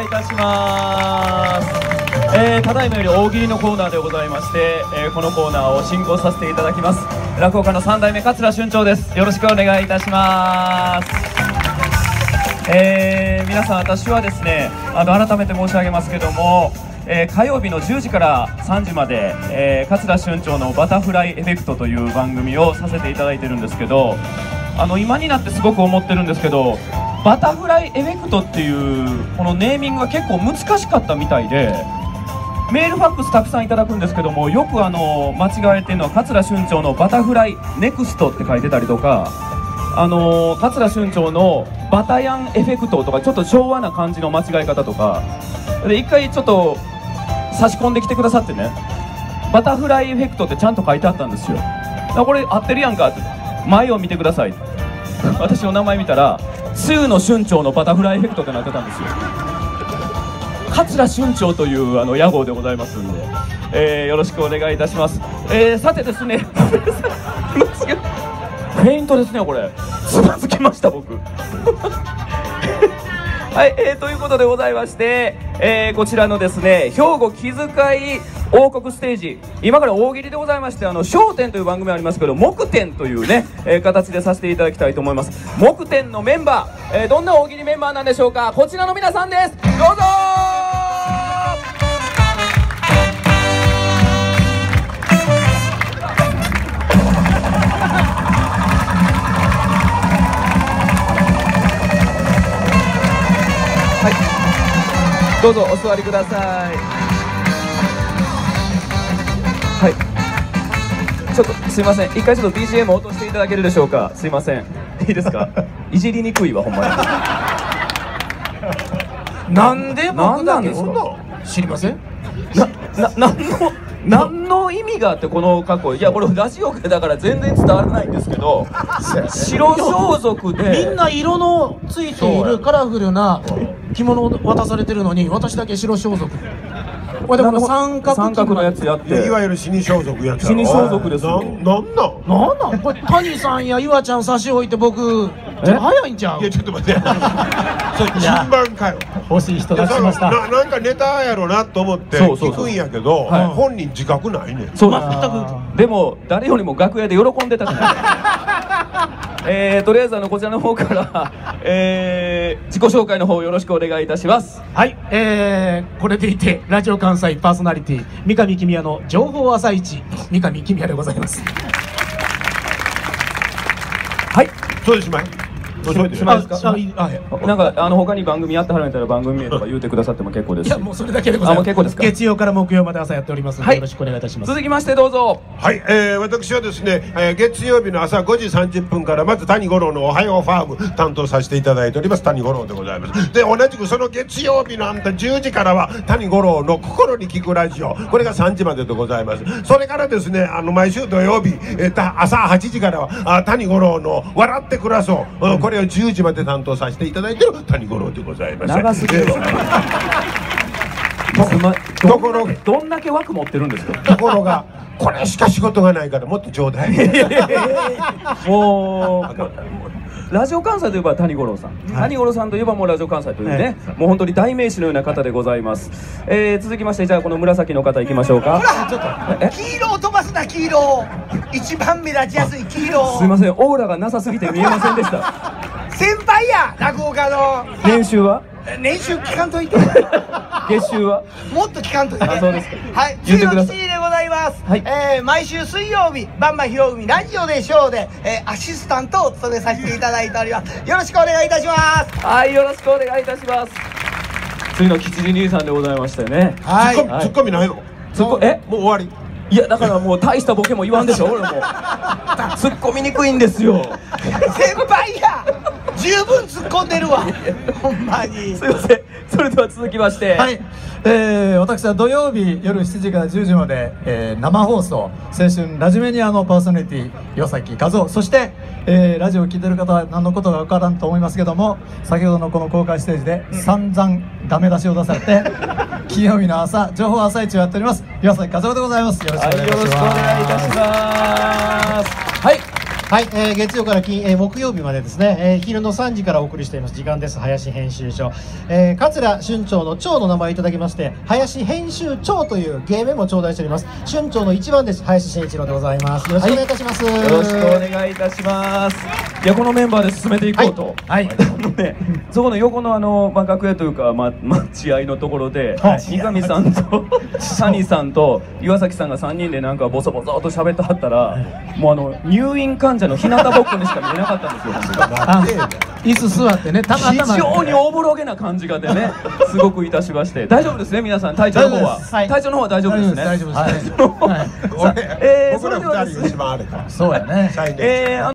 いいたします。ただいまより大喜利のコーナーでございまして、このコーナーを進行させていただきます。落語家の3代目桂春蝶です。よろしくお願いいたします。皆さん、私はですね、改めて申し上げますけども、火曜日の10時から3時まで、桂春蝶のバタフライエフェクトという番組をさせていただいてるんですけど、今になってすごく思ってるんですけど、バタフライエフェクトっていうこのネーミングが結構難しかったみたいで、メールファックスたくさんいただくんですけども、よく間違えてるのは桂春蝶のバタフライネクストって書いてたりとか、桂春蝶のバタヤンエフェクトとか、ちょっと昭和な感じの間違い方とかで、一回ちょっと差し込んできてくださってね、バタフライエフェクトってちゃんと書いてあったんですよ。これ合ってるやんかって、前を見てください私の名前見たら2の春蝶のバタフライエフェクトってなってたんですよ。桂春蝶という屋号でございますんで、よろしくお願いいたします。さてですねフェイントですね、これつまずきました僕はい、ということでございまして、こちらのですね、兵庫気遣い王国ステージ、今から大喜利でございまして、笑点という番組ありますけど、木天というね、形でさせていただきたいと思います。木天のメンバー、どんな大喜利メンバーなんでしょうか。こちらの皆さんです。どうぞどうぞお座りください。はい、ちょっとすいません、一回ちょっと BGM 落としていただけるでしょうか。すいません、いいですかいじりにくいわほんまになんで僕だけですか。 知りません。 何の意味があってこの格好。いや、これラジオだから全然伝わらないんですけど、白装束でみんな色のついているカラフルな着物を渡されてるのに、私だけ白装束。これでも三角のやつやって、 いわゆる死に装束やつやろ。 死に装束ですよ。 なんこれ谷さんや岩ちゃん差し置いて、僕早いんちゃう。 いやちょっと待ってそれ順番かよ。 欲しい人出しました。 なんかネタやろなと思って聞くんやけど、本人自覚ないねん。 そうです。全く。でも誰よりも楽屋で喜んでたじゃないとりあえずこちらの方から、自己紹介の方よろしくお願いいたします。 はい、これでいてラジオ関西パーソナリティ三上公也の情報朝市、三上公也でございます。 はい、 そうです。しまいですか。なんか他に番組やってはるんやったら番組名とか言うてくださっても結構です。 いや、もうそれだけでございます。 結構ですか。 月曜から木曜まで朝やっておりますので、よろしくお願いいたします。 続きましてどうぞ。 はい、私はですね、月曜日の朝5時30分からまず谷五郎のおはようファーム担当させていただいております谷五郎でございます。で、同じくその月曜日の10時からは谷五郎の心に聞くラジオ、これが3時まででございます。それからですね、毎週土曜日、朝8時からは谷五郎の笑って暮らそう、これを10時まで担当させていただいている谷五郎でございます。 長すぎるわところどんだけ枠持ってるんですか。 ところがこれしか仕事がないからもっとちょうだいもうラジオ関西といえば谷五郎さん、谷五郎さんといえばもうラジオ関西というね、もう本当に代名詞のような方でございます。続きまして、じゃあこの紫の方いきましょうか。 ちょっと黄色を飛ばすな、黄色一番目立ちやすい黄色。 すいません、オーラがなさすぎて見えませんでした先輩や落語家の。 年収は年収聞かんといて月収はもっと聞かんといて。 そうですか。 はい、 言ってください。 7時でございます。 はい、 毎週水曜日バンバンひろうみラジオでショーで、アシスタントを務めさせていただいております。よろしくお願いいたします。 はい、よろしくお願いいたします。次の吉次兄さんでございましてね。 はい、 ツッコミないの。 もう終わり。 いや、だからもう大したボケも言わんでしょ俺も突っ込みにくいんですよ先輩や十分突っ込んでるわほんまに。 すいません。それでは続きまして、 はい、私は土曜日夜7時から10時まで、生放送青春ラジメニアのパーソナリティ岩崎和夫、そして、ラジオを聞いてる方は何のことか分からんと思いますけども、先ほどのこの公開ステージで散々ダメ出しを出されて金曜日の朝情報朝市をやっております岩崎和夫でございます。よろしくお願いいたします。 はい、よろしくお願いいたします。はい、 はい、月曜から木曜日までですね、昼の3時からお送りしています時間です。林編集長、桂春長の長の名前をいただきまして、林編集長という芸名も頂戴しております。春長の一番弟子林真一郎でございます。よろしくお願いいたします。 よろしくお願いいたします。いや、このメンバーで進めていこうと。 はい。 ね、そこの横の楽屋というか、待合のところで、三上さんと谷さんと岩崎さんが3人でなんかボソボソと喋ってはったら、もう入院患者の日向ぼっこにしか見えなかったんですよ、本当に。 椅子座ってね、たまたま非常におぼろげな感じがでね、すごくいたしまして、大丈夫ですね、皆さん、体調の方は。体調の方は大丈夫ですね。 大丈夫です。 僕ら2人一番あれか。 そうやね。